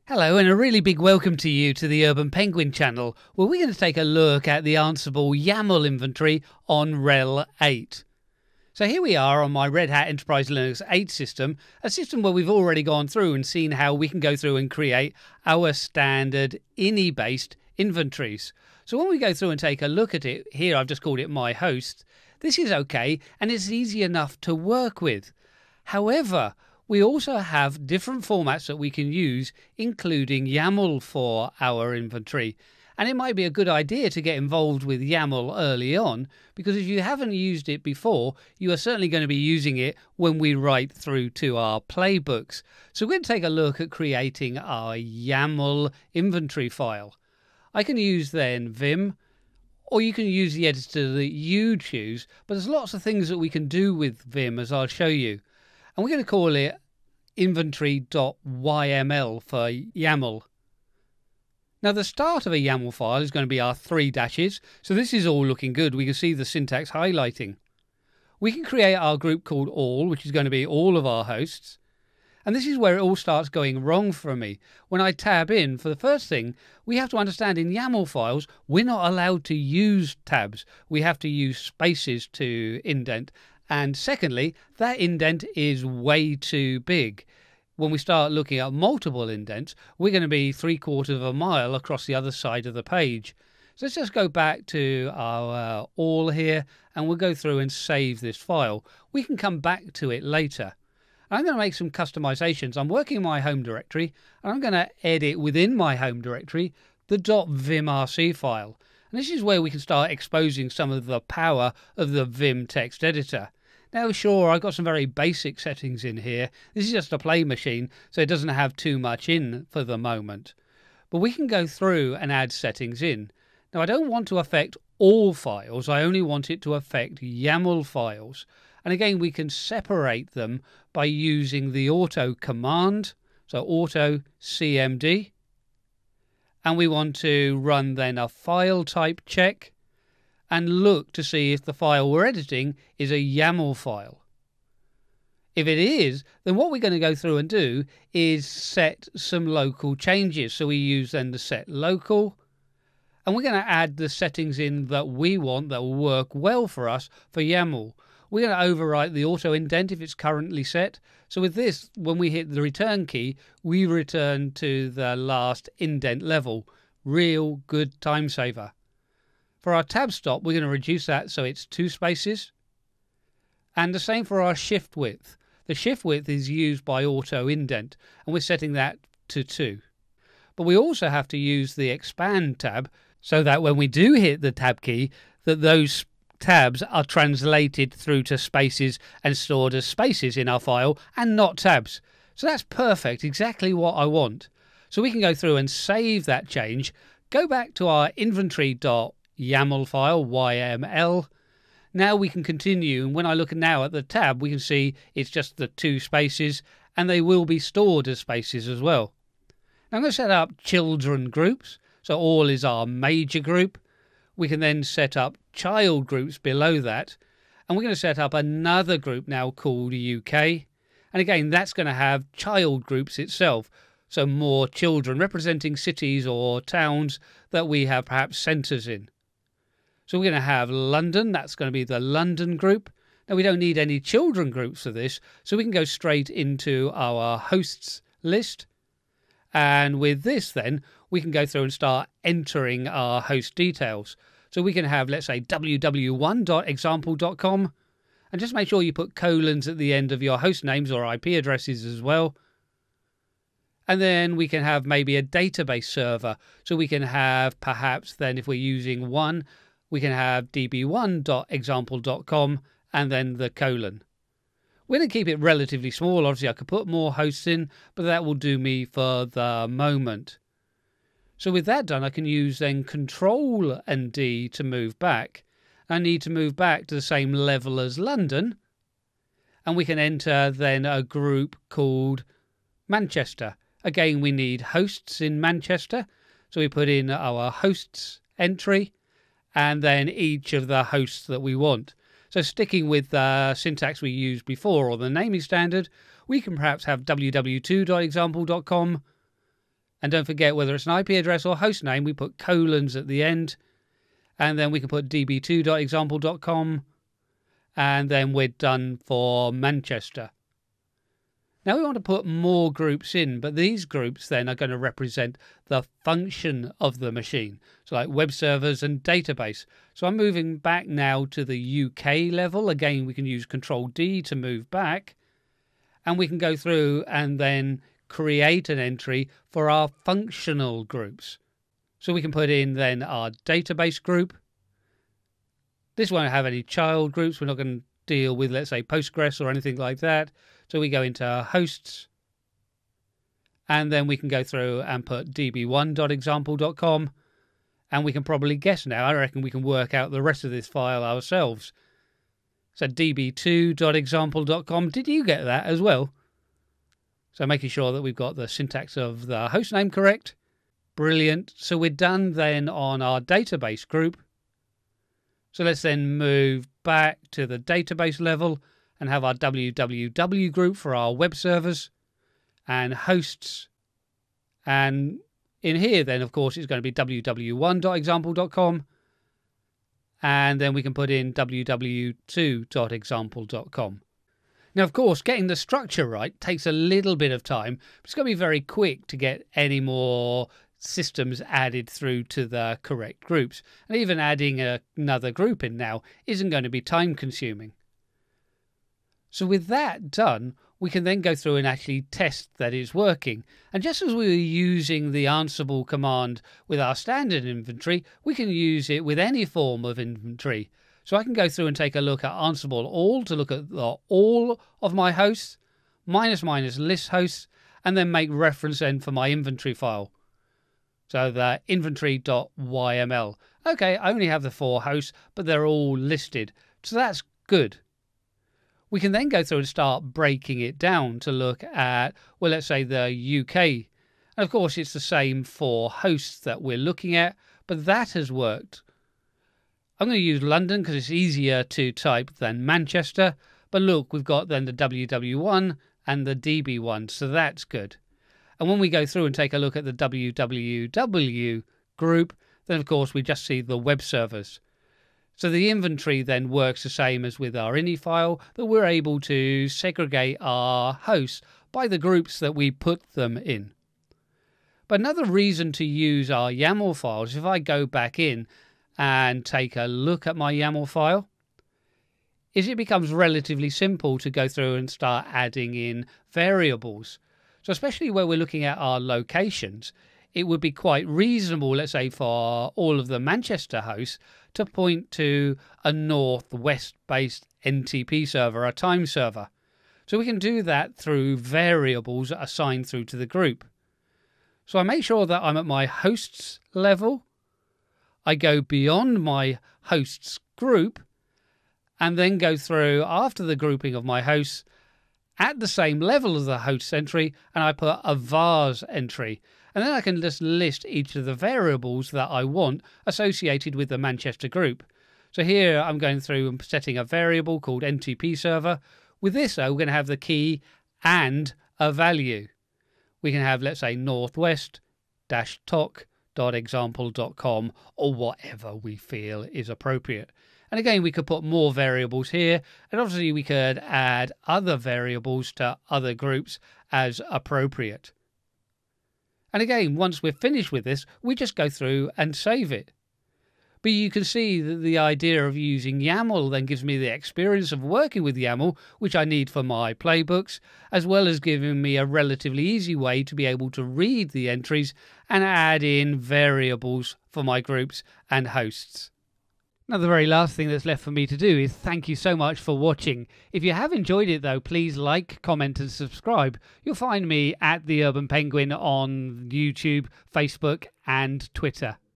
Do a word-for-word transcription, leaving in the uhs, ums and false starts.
Hello and a really big welcome to you to the Urban Penguin channel, where we're going to take a look at the Ansible YAML inventory on RHEL eight. So here we are on my Red Hat Enterprise Linux eight system, a system where we've already gone through and seen how we can go through and create our standard I N I-based inventories. So when we go through and take a look at it, here I've just called it my host, this is okay and it's easy enough to work with. However, we also have different formats that we can use, including YAML for our inventory. And it might be a good idea to get involved with YAML early on, because if you haven't used it before, you are certainly going to be using it when we write through to our playbooks. So we're going to take a look at creating our YAML inventory file. I can use then Vim, or you can use the editor that you choose, but there's lots of things that we can do with Vim, as I'll show you. And we're going to call it inventory dot Y M L for YAML. Now the start of a YAML file is going to be our three dashes, so this is all looking good. We can see the syntax highlighting. We can create our group called all, which is going to be all of our hosts. And this is where it all starts going wrong for me. When I tab in, for the first thing, we have to understand in YAML files, we're not allowed to use tabs. We have to use spaces to indent. And secondly, that indent is way too big. When we start looking at multiple indents, we're going to be three quarters of a mile across the other side of the page. So let's just go back to our uh, all here, and we'll go through and save this file. We can come back to it later. I'm going to make some customizations. I'm working in my home directory, and I'm going to edit within my home directory the .vimrc file. And this is where we can start exposing some of the power of the Vim text editor. Now, sure, I've got some very basic settings in here. This is just a play machine, so it doesn't have too much in for the moment. But we can go through and add settings in. Now, I don't want to affect all files. I only want it to affect YAML files. And again, we can separate them by using the auto command, so autocmd. And we want to run then a file type check and look to see if the file we're editing is a YAML file. If it is, then what we're going to go through and do is set some local changes. So we use then the setlocal, and we're going to add the settings in that we want that will work well for us for YAML. We're going to overwrite the auto indent if it's currently set. So with this, when we hit the return key, we return to the last indent level. Real good time saver. For our tab stop, we're going to reduce that so it's two spaces. And the same for our shift width. The shift width is used by auto indent, and we're setting that to two. But we also have to use the expand tab so that when we do hit the tab key, that those tabs are translated through to spaces and stored as spaces in our file and not tabs. So that's perfect, exactly what I want. So we can go through and save that change, go back to our inventory dot YAML file, Y M L. Now we can continue, and when I look now at the tab, we can see it's just the two spaces, and they will be stored as spaces as well. Now I'm going to set up children groups, so all is our major group. We can then set up child groups below that, and we're going to set up another group now called U K. And again, that's going to have child groups itself, so more children representing cities or towns that we have perhaps centres in. So we're going to have London, that's going to be the London group. Now we don't need any children groups for this, so we can go straight into our hosts list. And with this then, we can go through and start entering our host details. So we can have, let's say, w w one dot example dot com, and just make sure you put colons at the end of your host names or I P addresses as well. And then we can have maybe a database server. So we can have perhaps then, if we're using one, we can have d b one dot example dot com and then the colon. We're going to keep it relatively small. Obviously, I could put more hosts in, but that will do me for the moment. So with that done, I can use then Control and D to move back. I need to move back to the same level as London. And we can enter then a group called Manchester. Again, we need hosts in Manchester. So we put in our hosts entry, and then each of the hosts that we want. So sticking with the syntax we used before, or the naming standard, we can perhaps have w w two dot example dot com, And don't forget, whether it's an I P address or host name, we put colons at the end. And then we can put d b two dot example dot com. And then we're done for Manchester. Now we want to put more groups in, but these groups then are going to represent the function of the machine. So like web servers and database. So I'm moving back now to the U K level. Again, we can use control D to move back. And we can go through and then create an entry for our functional groups. So we can put in then our database group. This won't have any child groups. We're not going to deal with, let's say, Postgres or anything like that. So we go into hosts, and then we can go through and put d b one dot example dot com, and we can probably guess now. I reckon we can work out the rest of this file ourselves. So d b two dot example dot com, did you get that as well? So making sure that we've got the syntax of the host name correct. Brilliant. So we're done then on our database group. So let's then move back to the database level and have our w w w group for our web servers and hosts. And in here then, of course, it's going to be w w one dot example dot com. And then we can put in w w two dot example dot com. Now, of course, getting the structure right takes a little bit of time, but it's going to be very quick to get any more systems added through to the correct groups. And even adding a, another group in now isn't going to be time consuming. So with that done, we can then go through and actually test that it's working. And just as we were using the Ansible command with our standard inventory, we can use it with any form of inventory. So I can go through and take a look at Ansible all to look at the all of my hosts, minus minus list hosts, and then make reference then for my inventory file. So the inventory.yml. Okay, I only have the four hosts, but they're all listed. So that's good. We can then go through and start breaking it down to look at, well, let's say the U K. And of course, it's the same for hosts that we're looking at, but that has worked. I'm going to use London because it's easier to type than Manchester. But look, we've got then the w w one and the d b one, so that's good. And when we go through and take a look at the w w w group, then of course we just see the web servers. So the inventory then works the same as with our ini file, that we're able to segregate our hosts by the groups that we put them in. But another reason to use our YAML files, if I go back in and take a look at my YAML file, is it becomes relatively simple to go through and start adding in variables. So especially where we're looking at our locations, it would be quite reasonable, let's say, for all of the Manchester hosts to point to a northwest-based N T P server, a time server. So we can do that through variables assigned through to the group. So I make sure that I'm at my hosts level. I go beyond my hosts group and then go through after the grouping of my hosts at the same level as the hosts entry, and I put a vars entry. And then I can just list each of the variables that I want associated with the Manchester group. So here I'm going through and setting a variable called N T P server. With this, though, we're going to have the key and a value. We can have, let's say, northwest dash toc dot example dot com or whatever we feel is appropriate. And again, we could put more variables here, and obviously we could add other variables to other groups as appropriate. And again, once we're finished with this, we just go through and save it. But you can see that the idea of using YAML then gives me the experience of working with YAML, which I need for my playbooks, as well as giving me a relatively easy way to be able to read the entries and add in variables for my groups and hosts. Now, the very last thing that's left for me to do is thank you so much for watching. If you have enjoyed it, though, please like, comment and subscribe. You'll find me at The Urban Penguin on YouTube, Facebook and Twitter.